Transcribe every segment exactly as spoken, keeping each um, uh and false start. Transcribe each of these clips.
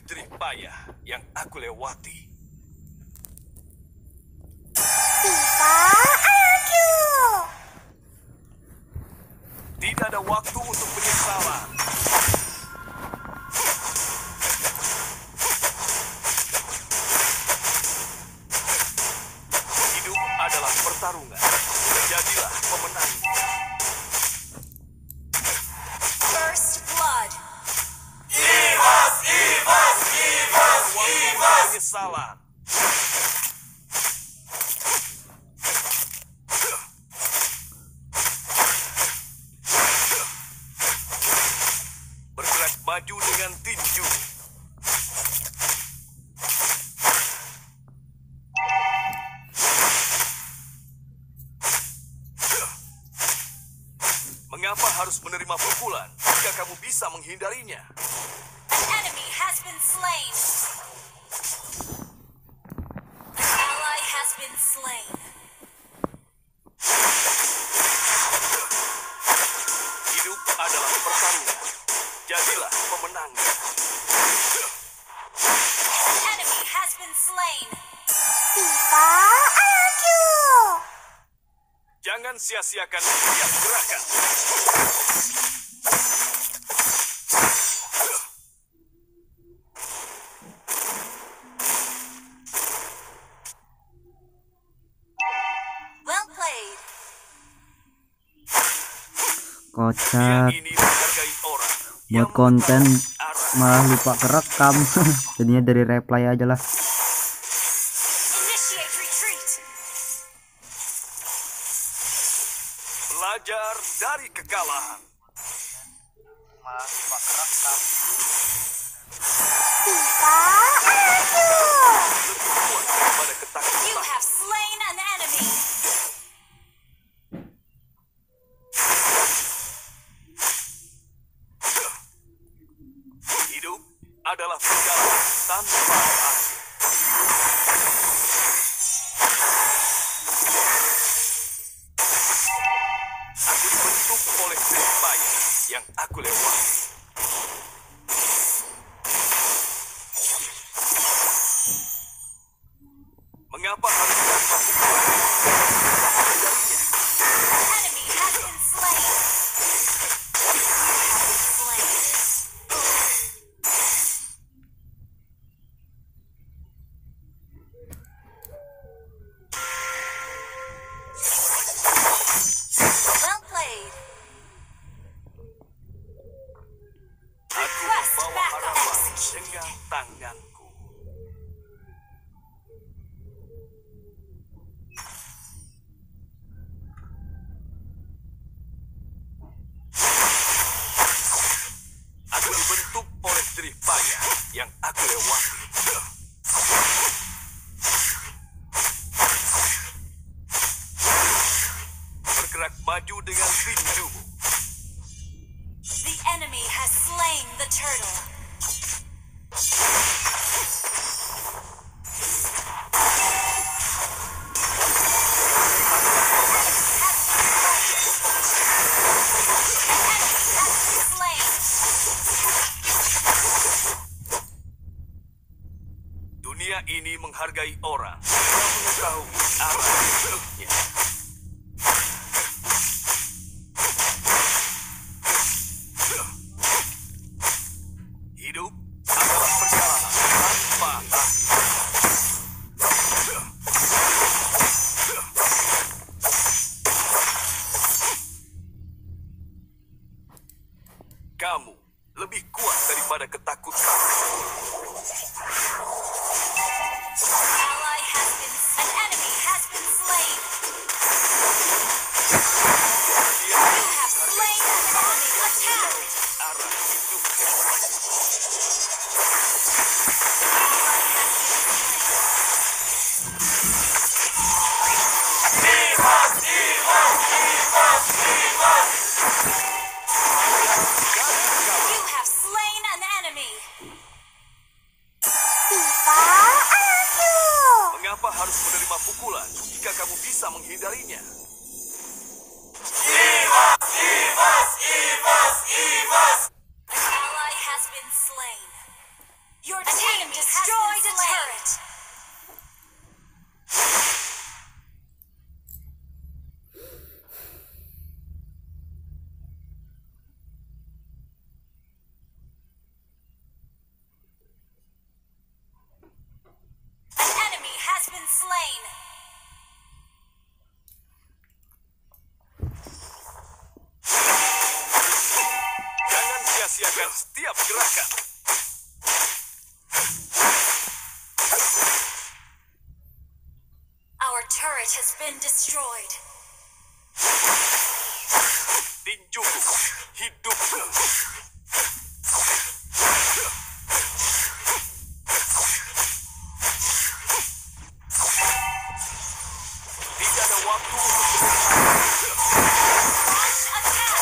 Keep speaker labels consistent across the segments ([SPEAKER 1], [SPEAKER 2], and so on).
[SPEAKER 1] jerih payah yang aku lewati.
[SPEAKER 2] Tifa aku.
[SPEAKER 1] Tidak ada waktu untuk penyesalan. Hidup adalah pertarungan. Jadilah pemenangnya.
[SPEAKER 2] First blood.
[SPEAKER 1] Ibas, ibas, ibas, ibas. Penyesalan. Bergerak maju dengan tinju. Mengapa harus menerima pukulan jika kamu bisa menghindarinya?
[SPEAKER 2] An enemy has been slain. An ally has been slain.
[SPEAKER 1] Hidup adalah pertarungan. Jadilah pemenangnya.
[SPEAKER 2] An enemy has been slain. Tifa aku.
[SPEAKER 1] Jangan sia-siakan setiap gerakan.
[SPEAKER 2] Well played.
[SPEAKER 3] Kocak,
[SPEAKER 1] Ini menghargai orang
[SPEAKER 3] buat konten malah lupa kerekam. Jadinya dari reply aja lah.
[SPEAKER 2] Initiate retreat.
[SPEAKER 1] belajar dari kekalahan.
[SPEAKER 3] Malah lupa kerekam.
[SPEAKER 2] Tifa aku.
[SPEAKER 1] Lebih kuat daripada
[SPEAKER 2] You
[SPEAKER 1] ketakutan.
[SPEAKER 2] have slain an enemy.
[SPEAKER 1] Hidup adalah perjalanan tanpa akhir. Aku dibentuk oleh jerih payah yang aku lewati. Mengapa harus tanpa pukulan? Menghindarinya.
[SPEAKER 2] Enemy has been slain. You have been slain. Well played.
[SPEAKER 1] Aku membawa harapan dengan tanganku. Aku dibentuk oleh jerih payah yang aku lewati. Bergerak maju dengan tinjumu.
[SPEAKER 2] The enemy has slain the turtle.
[SPEAKER 1] Dunia ini menghargai orang yang mengetahui arah hidupnya. Hidup adalah perjalanan tanpa akhir. Kamu lebih kuat daripada ketakutan.
[SPEAKER 2] Ally has been an enemy has been slain.
[SPEAKER 1] Dia
[SPEAKER 2] You have slain an enemy. Attack.
[SPEAKER 1] arah hidupnya.
[SPEAKER 2] You have slain an enemy. Tifa
[SPEAKER 1] Siapkan setiap gerakan.
[SPEAKER 2] Our turret has been destroyed.
[SPEAKER 1] Tinjuku, hidupku. Tidak ada waktu untuk
[SPEAKER 2] Launch attack.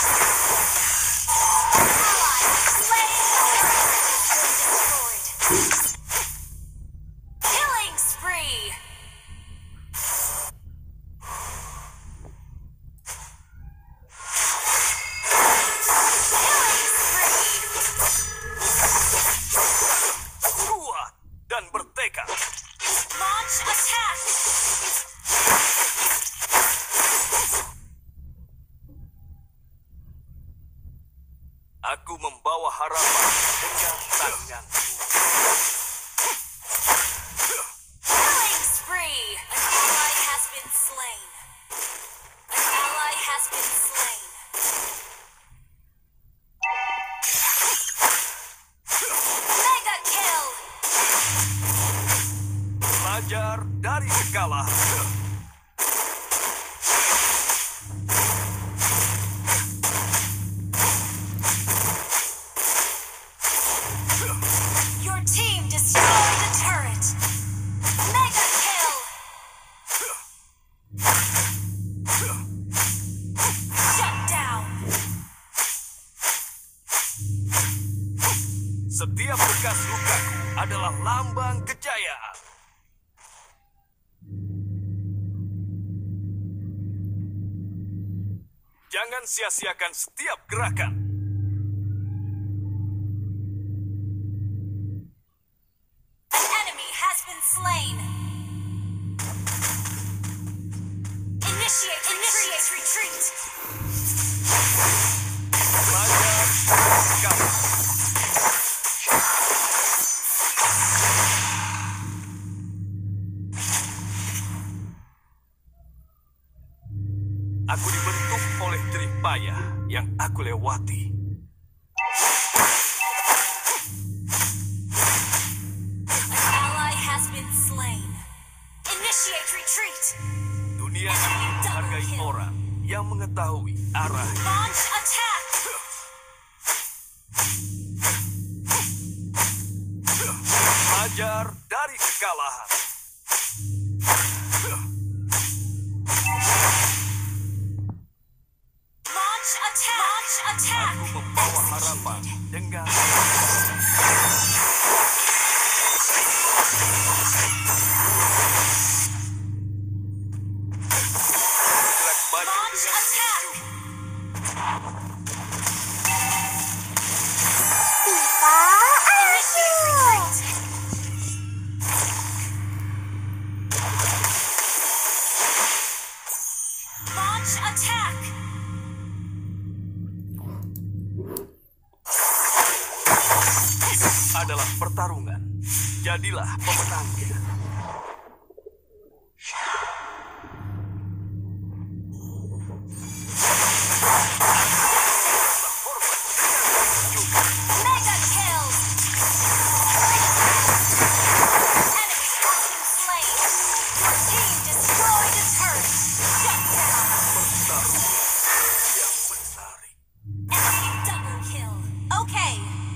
[SPEAKER 2] Ally slain. Our turret has been destroyed. Killing spree. Killing spree.
[SPEAKER 1] kuat dan bertekad.
[SPEAKER 2] Launch attack.
[SPEAKER 1] Aku membawa harapan dengan tanganku.
[SPEAKER 2] Killing spree. An ally has been slain. An ally has been slain. Mega kill.
[SPEAKER 1] Belajar dari kekalahan.
[SPEAKER 2] Your team destroyed a turret. Mega kill. Shut down.
[SPEAKER 1] Setiap bekas lukaku adalah lambang kejayaan. Jangan sia-siakan setiap gerakan.
[SPEAKER 2] An enemy has been slain. Initiate, initiate retreat.
[SPEAKER 1] Belajar dari kekalahan. Aku dibentuk oleh jerih payah yang aku lewati.
[SPEAKER 2] An ally has been slain. Initiate retreat.
[SPEAKER 1] Dunia ini menghargai orang yang mengetahui arah.
[SPEAKER 2] Launch attack.
[SPEAKER 1] Belajar dari kekalahan.
[SPEAKER 2] Launch attack. Launch attack.
[SPEAKER 1] Aku membawa harapan dengan bergerak maju
[SPEAKER 2] Launch
[SPEAKER 1] dengan
[SPEAKER 2] attack.
[SPEAKER 1] tinju.
[SPEAKER 2] Initiate retreat. Launch attack.
[SPEAKER 1] Hidup adalah pertarungan. Jadilah pemenangnya.
[SPEAKER 2] Mega kill. Enemy has been slain. Your team destroyed a turret. Shut down.
[SPEAKER 1] Pertarungan yang menarik.
[SPEAKER 2] Enemy double kill. Okay.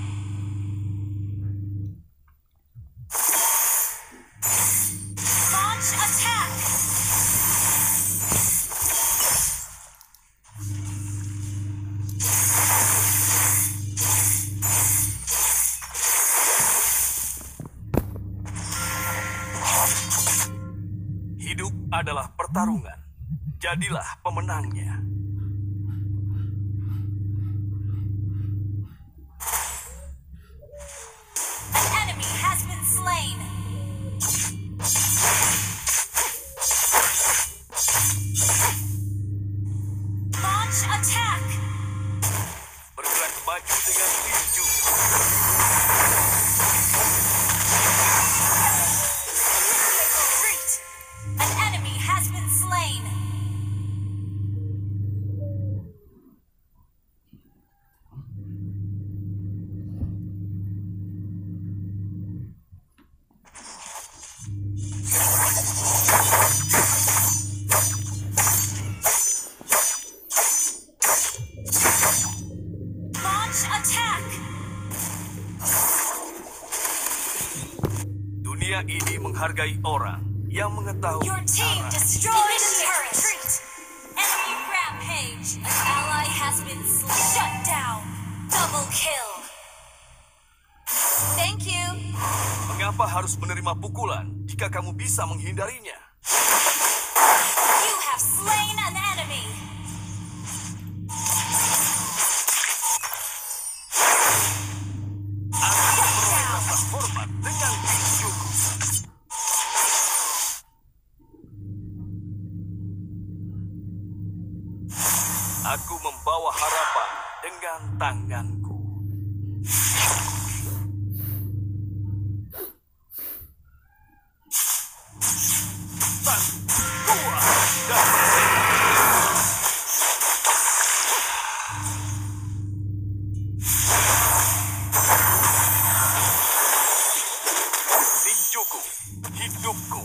[SPEAKER 2] Launch attack.
[SPEAKER 1] Hidup adalah pertarungan. Jadilah pemenangnya.
[SPEAKER 2] An enemy has been slain. Launch attack.
[SPEAKER 1] Bergerak maju dengan tinju.
[SPEAKER 2] Retreat. An enemy has been slain.
[SPEAKER 1] Dia ini menghargai orang yang mengetahui
[SPEAKER 2] Your team
[SPEAKER 1] arah.
[SPEAKER 2] destroyed a turret. Enemy rampage. An ally has been slain. Shut down. Double kill. Thank you.
[SPEAKER 1] Mengapa harus menerima pukulan jika kamu bisa menghindarinya?
[SPEAKER 2] You have slain an enemy.
[SPEAKER 1] Aku memperoleh rasa hormat dengan tinjuku. Aku membawa harapan dengan tanganku. Tan, kuat, dan tinjuku, hidupku.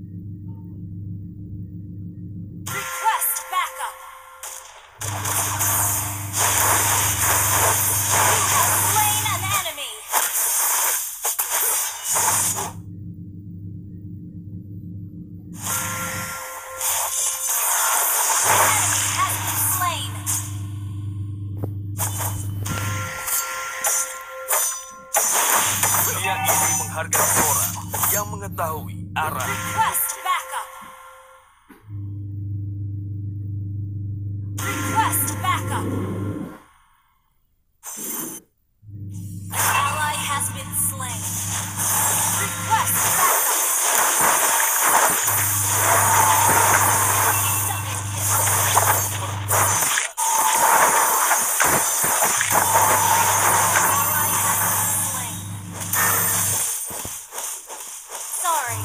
[SPEAKER 2] Request backup. You have slain an enemy. Enemy has been slain.
[SPEAKER 1] Dia ini menghargai orang yang mengetahui arah.
[SPEAKER 2] Request backup. Request backup. An ally has been slain. Request backup. Double kill. Ally has been slain. Sorry.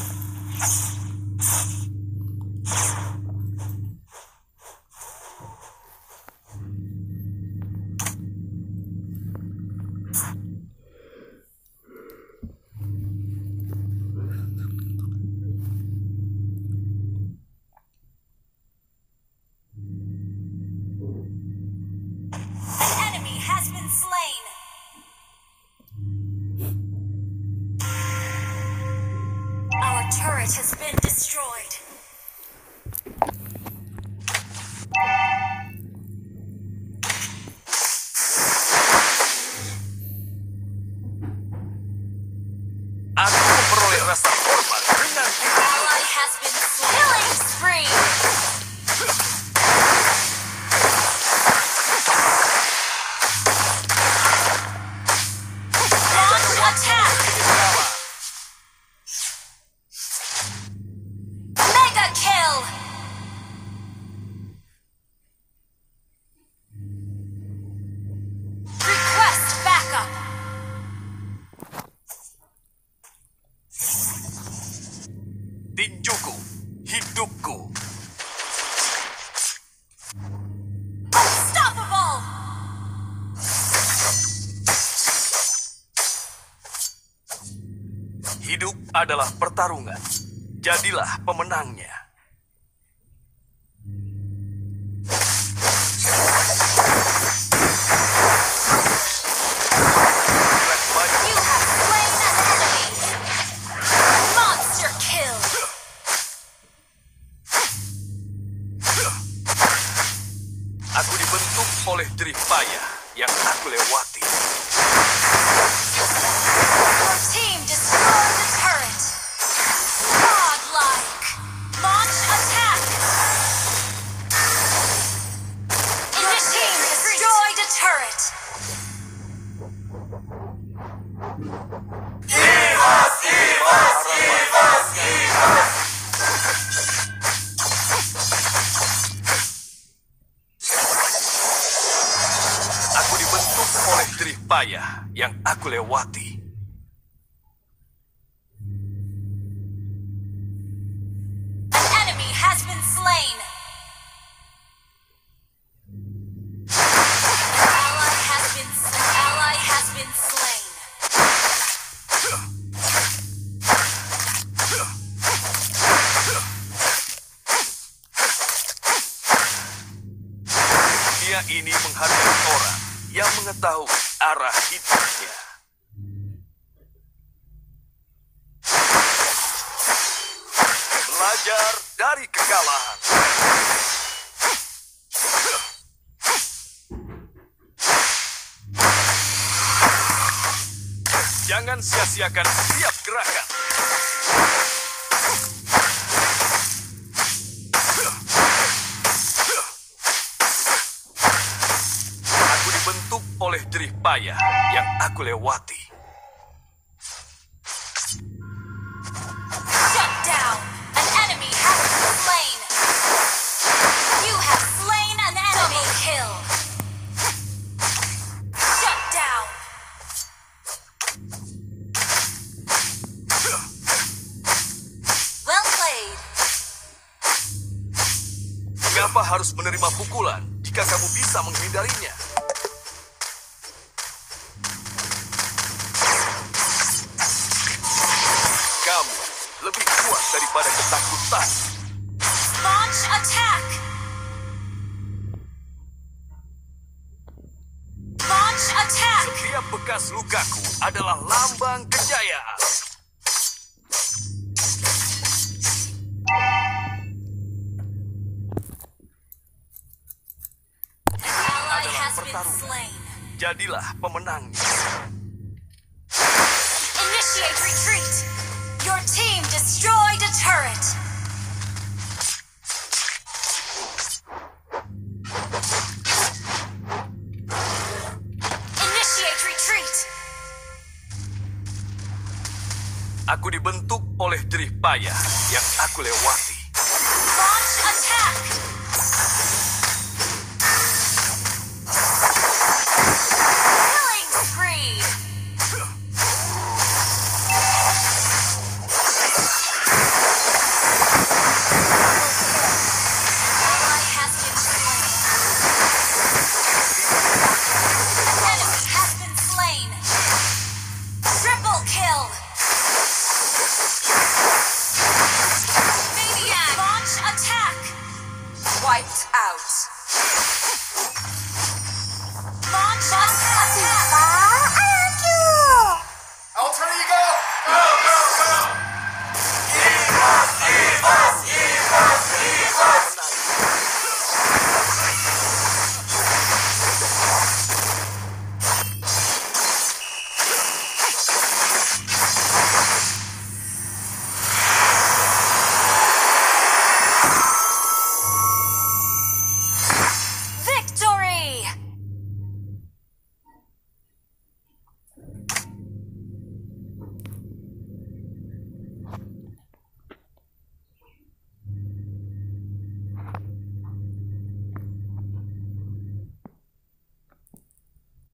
[SPEAKER 2] An enemy has been slain. Our turret has been destroyed.
[SPEAKER 1] Aku memperoleh rasa hormat dengan tinjuku.
[SPEAKER 2] Ally has been slain. Killing spree. Launch attack. Mega kill. Request backup.
[SPEAKER 1] Tinjuku, hidupku.
[SPEAKER 2] Unstoppable.
[SPEAKER 1] Hidup adalah pertarungan. Jadilah pemenangnya. Gerak maju.
[SPEAKER 2] You have slain an enemy. Monster kill.
[SPEAKER 1] Aku dibentuk oleh jerih payah yang aku lewati.
[SPEAKER 2] Your team destroyed the turret. Godlike. Launch attack. Your team destroyed a turret.
[SPEAKER 1] Aku dibentuk oleh jerih payah yang aku lewati.
[SPEAKER 2] An enemy has been slain. An ally has been an ally has been slain.
[SPEAKER 1] Dia ini menghargai orang yang mengetahui arah hidupnya. kekalahan. Jangan sia-siakan setiap gerakan. Aku dibentuk oleh jerih payah yang aku lewati.
[SPEAKER 2] Shut down. An enemy has been slain. You have slain an enemy. Double kill. Shut down. Well played.
[SPEAKER 1] Mengapa harus menerima pukulan jika kamu bisa menghindarinya? Kamu lebih kuat daripada ketakutan.
[SPEAKER 2] Launch attack. Launch attack.
[SPEAKER 1] Setiap bekas lukaku adalah lambang kejayaan.
[SPEAKER 2] Ally
[SPEAKER 1] Adalah
[SPEAKER 2] has been
[SPEAKER 1] pertarungan.
[SPEAKER 2] slain.
[SPEAKER 1] Jadilah pemenangnya.
[SPEAKER 2] Initiate retreat. Your team destroyed a turret. Initiate retreat.
[SPEAKER 1] Aku dibentuk oleh jerih payah yang aku lewati.